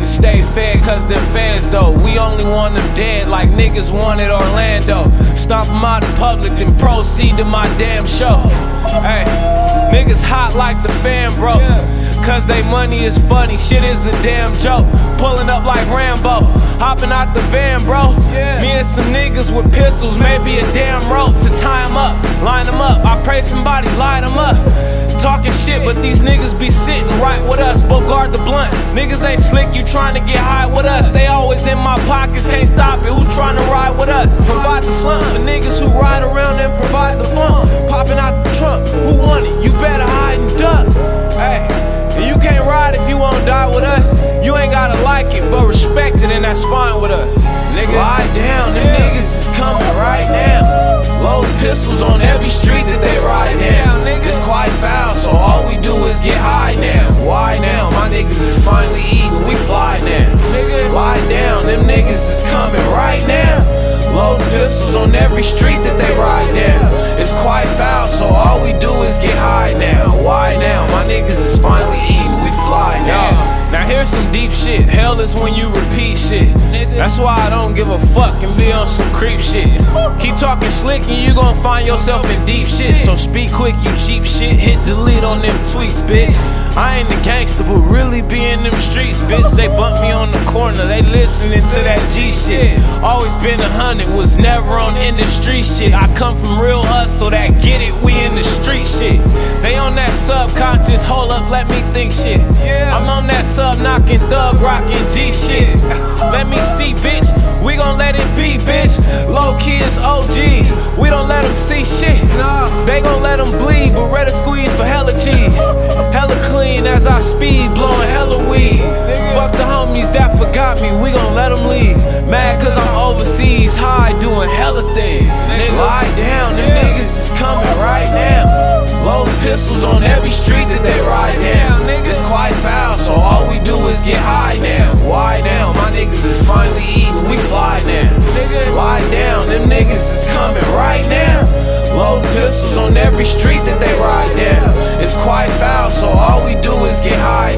stay fed cause them fans though. We only want them dead like niggas wanted Orlando. Stomp them out in public, then proceed to my damn show. Hey, niggas hot like the fan, bro. Cause they money is funny, shit is a damn joke. Pulling up like Rambo, hopping out the van, bro. Me and some niggas with pistols, maybe a damn rope to tie them up, line them up. I pray somebody light them up. Talking shit, but these niggas be sitting right with us. Bogart the blunt, niggas ain't slick, you trying to get high with us. They always in my pockets, can't stop it, who trying to ride with us? Provide the slump for niggas who ride around and provide the fun. Popping out the trunk, who want it? You better hide and duck. Hey, you can't ride if you won't die with us. You ain't gotta like it, but respect it, and that's fine with us. Nigga, lie down, them niggas is coming right now. Loading pistols on every street that they ride down. It's quite foul, so all we do is get high now. Why now? My niggas is finally eating, we fly now. Lie down, them niggas is coming right now. Loading pistols on every street that they ride down. It's quite foul, so all we do is get high now. Why now? My niggas is finally eating, we fly now. Now here's some deep shit. Hell is when you repeat shit. That's why I don't give a fuck and be on some creep shit. Keep talking slick and you gon' find yourself in deep shit. So speak quick, you cheap shit. Hit delete on them tweets, bitch. I ain't a gangster, but really be in them streets, bitch. They bump me on the corner, they listening to that G shit. Always been 100, was never on industry shit. I come from real hustle, that get it, we in the street shit. They on that subconscious, hold up, let me think shit. I'm on that sub knocking, thug rocking G shit. Let me see, bitch, we gon' let it be, bitch. Low key is OGs, we don't let them see shit. They gon' let them bleed, but rather squeeze for hella cheese. Hella clean as I speed, blowing hella weed. Fuck the homies that forgot me, we gon' let them leave. Mad cause I'm overseas, high, doing hella things. Nigga, lie down, them niggas is coming right now. Loading pistols on every street that they ride down. It's quite foul, so all we do is get high now. Why now? My niggas is finally eating, we fly now. Lie down, them niggas is coming right now. Loading pistols on every street that they ride down. It's quite foul, so all we do is get high